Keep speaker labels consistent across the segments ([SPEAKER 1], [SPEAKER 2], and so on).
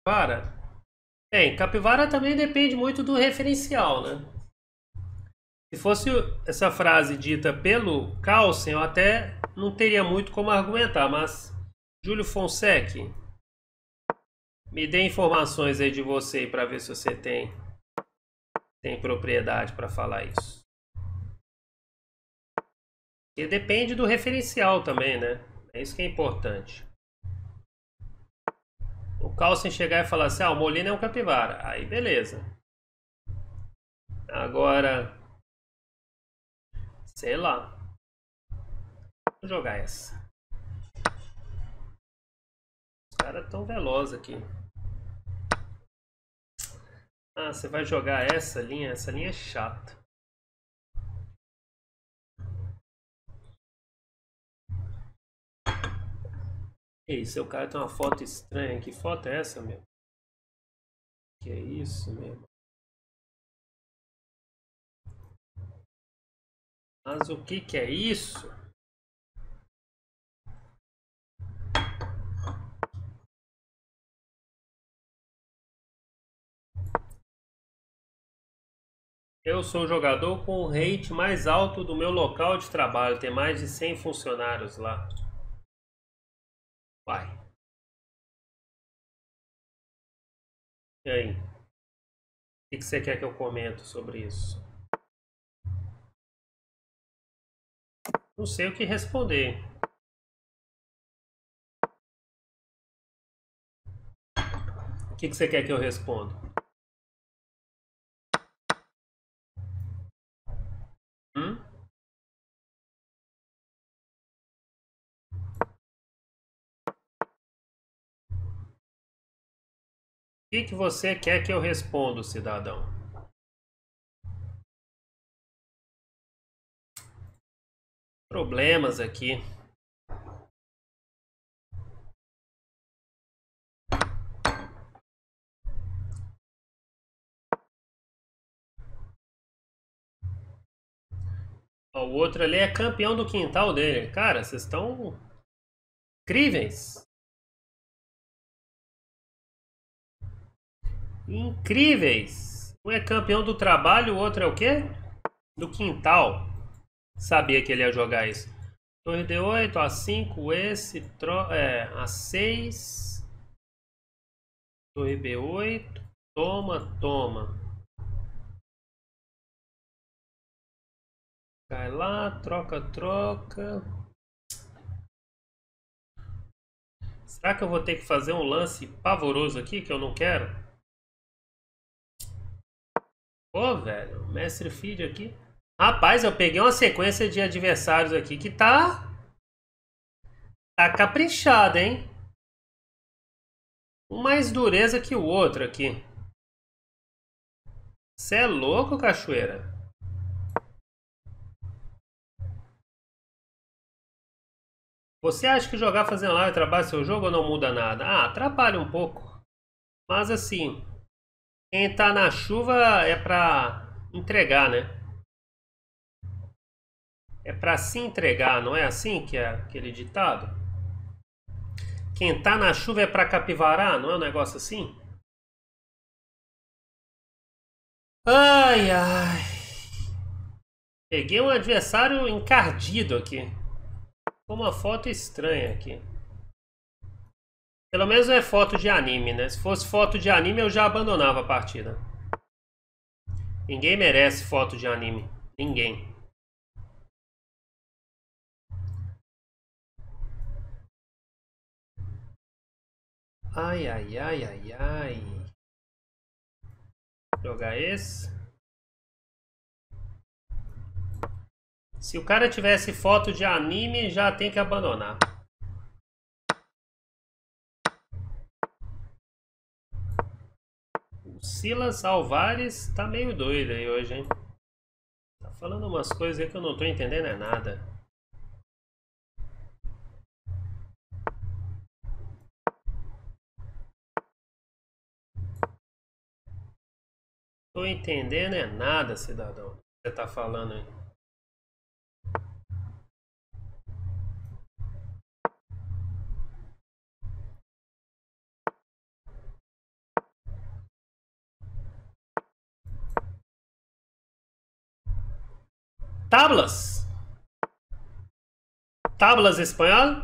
[SPEAKER 1] Capivara? Bem, capivara também depende muito do referencial, né? Se fosse essa frase dita pelo Carlsen, eu até não teria muito como argumentar, mas Júlio Fonseca, me dê informações aí de você para ver se você tem propriedade para falar isso. E depende do referencial também, né? É isso que é importante. O Carlsen chegar e falar assim, o Molina é um capivara. Aí beleza. Agora, sei lá. Vou jogar essa. Os caras tão velozes aqui. Ah, você vai jogar essa linha? Essa linha é chata. Ei, seu cara tem uma foto estranha. Que foto é essa, meu? Que é isso, meu? Mas o que que é isso? Eu sou o jogador com o rate mais alto do meu local de trabalho. Tem mais de 100 funcionários lá. Vai. E aí? O que que você quer que eu comente sobre isso? Não sei o que responder. O que que você quer que eu responda? Hum? O que que você quer que eu responda, cidadão? Problemas aqui. Ó, o outro ali é campeão do quintal dele. Cara, vocês estão incríveis. Incríveis. Um é campeão do trabalho, o outro é o quê? Do quintal. Sabia que ele ia jogar isso. Torre D8, A5, esse, A6, Torre B8, toma, toma. Cai lá, troca, troca. Será que eu vou ter que fazer um lance pavoroso aqui que eu não quero? Pô, velho, mestre feed aqui. Rapaz, eu peguei uma sequência de adversários aqui que tá caprichada, hein? Um mais dureza que o outro aqui. Você é louco, cachoeira? Você acha que jogar fazendo live trabalha seu jogo ou não muda nada? Ah, atrapalha um pouco. Mas assim, quem tá na chuva é pra entregar, né? É pra se entregar, não é assim que é aquele ditado? Quem tá na chuva é pra capivarar, não é um negócio assim? Ai, ai. Peguei um adversário encardido aqui. Com uma foto estranha aqui. Pelo menos não é foto de anime, né? Se fosse foto de anime, eu já abandonava a partida. Ninguém merece foto de anime. Ninguém. Ai, ai, ai, ai, ai. Jogar esse. Se o cara tivesse foto de anime, já tem que abandonar. O Silas Alvares tá meio doido aí hoje, hein? Tá falando umas coisas aí que eu não tô entendendo é nada. Tô entendendo é nada, cidadão. Você tá falando aí. Tablas. Tablas espanhol?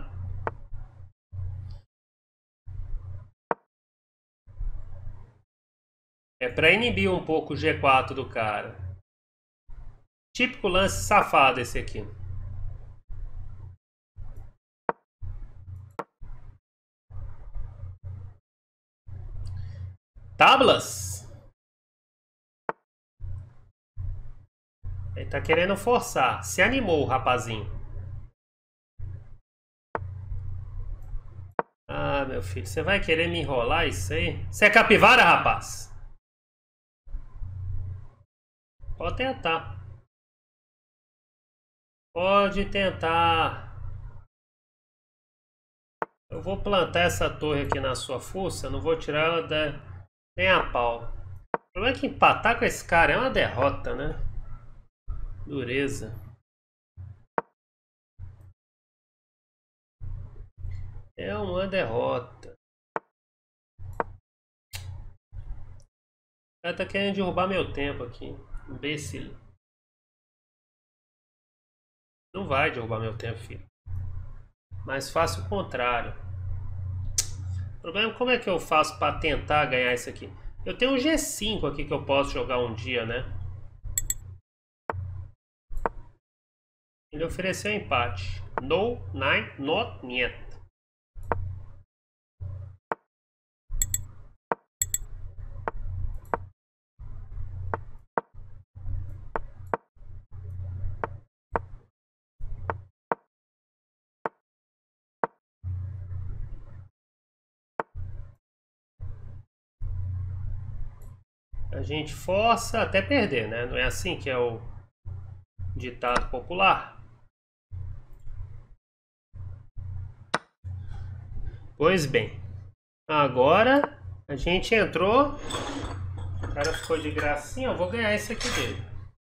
[SPEAKER 1] É para inibir um pouco o G4 do cara. Típico lance safado esse aqui. Tablas. Ele tá querendo forçar. Se animou o rapazinho. Ah, meu filho, você vai querer me enrolar isso aí? Você é capivara, rapaz? Pode tentar. Pode tentar. Eu vou plantar essa torre aqui na sua fuça. Não vou tirar ela nem a pau. O problema é que empatar com esse cara é uma derrota, né? Dureza. É uma derrota. O cara tá querendo derrubar meu tempo aqui. Imbecil. Não vai derrubar meu tempo, filho. Mais fácil o contrário. O problema é como é que eu faço para tentar ganhar isso aqui. Eu tenho um G5 aqui que eu posso jogar um dia, né? Ele ofereceu empate. No, nine, not, niet. A gente força até perder, né? Não é assim que é o ditado popular? Pois bem, agora a gente entrou. O cara ficou de gracinha. Eu vou ganhar esse aqui dele.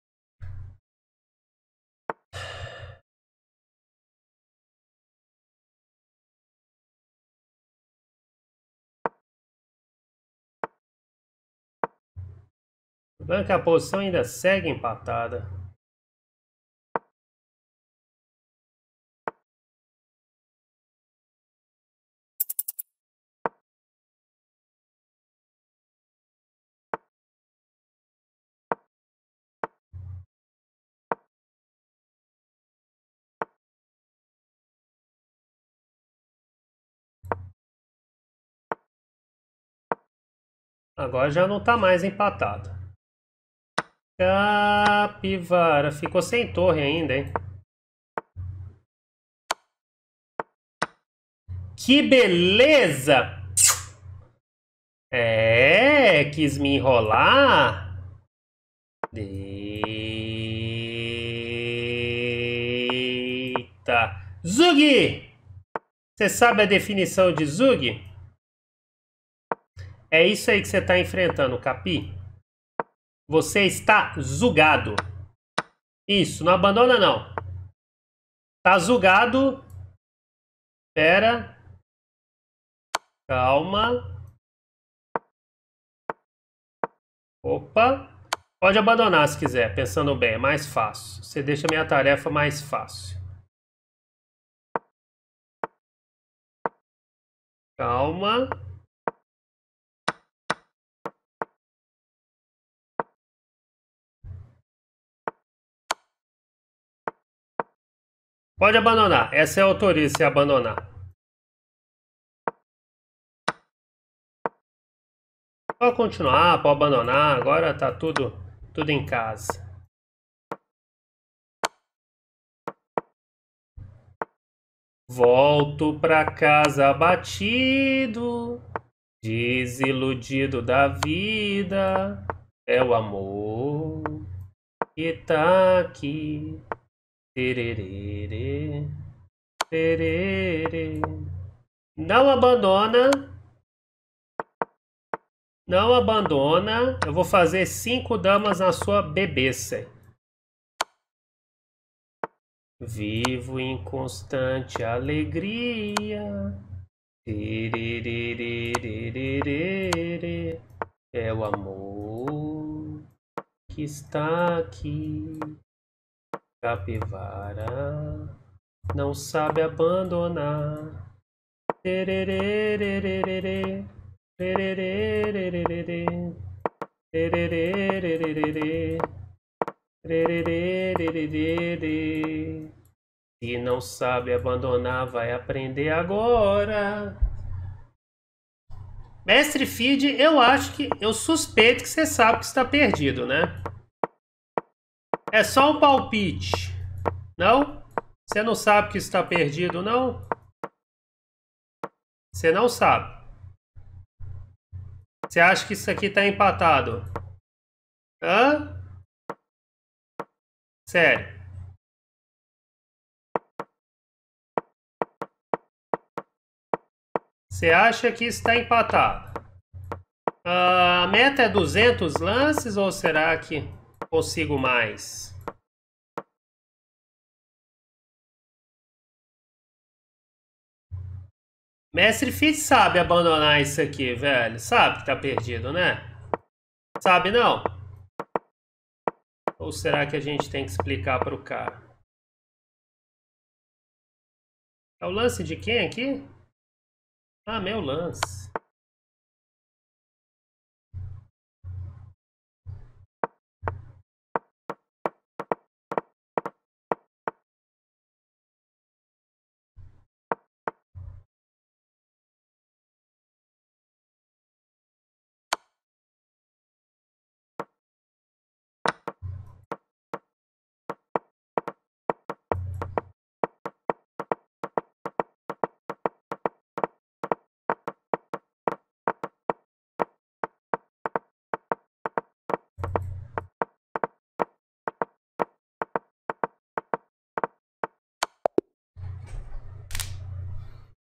[SPEAKER 1] O problema é que a posição ainda segue empatada. Agora já não tá mais empatado. Capivara. Ficou sem torre ainda, hein? Que beleza! É, quis me enrolar? Eita! Zug! Você sabe a definição de Zug? É isso aí que você está enfrentando, Capi. Você está zugado. Isso, não abandona não. Tá zugado. Pera. Calma. Opa. Pode abandonar se quiser, pensando bem, é mais fácil. Você deixa a minha tarefa mais fácil. Calma. Pode abandonar. Essa é a autoriza se abandonar. Pode continuar, pode abandonar. Agora tá tudo em casa. Volto pra casa abatido, desiludido da vida. É o amor que tá aqui. Tererê, tererê. Não abandona. Não abandona. Eu vou fazer 5 damas na sua bebeça. Vivo em constante alegria. Tererê, é o amor que está aqui. Capivara não sabe abandonar. Tererê, tererê, tererê, tererê. Se não sabe abandonar, vai aprender agora. Mestre Feed, eu suspeito que você sabe que está perdido, né? É só um palpite. Não? Você não sabe que está perdido, não? Você não sabe. Você acha que isso aqui está empatado? Hã? Sério. Você acha que está empatado? A meta é 200 lances ou será que consigo mais? Mestre Fit sabe abandonar isso aqui, velho. Sabe que tá perdido, né? Sabe não? Ou será que a gente tem que explicar pro cara? É o lance de quem aqui? Ah, meu lance.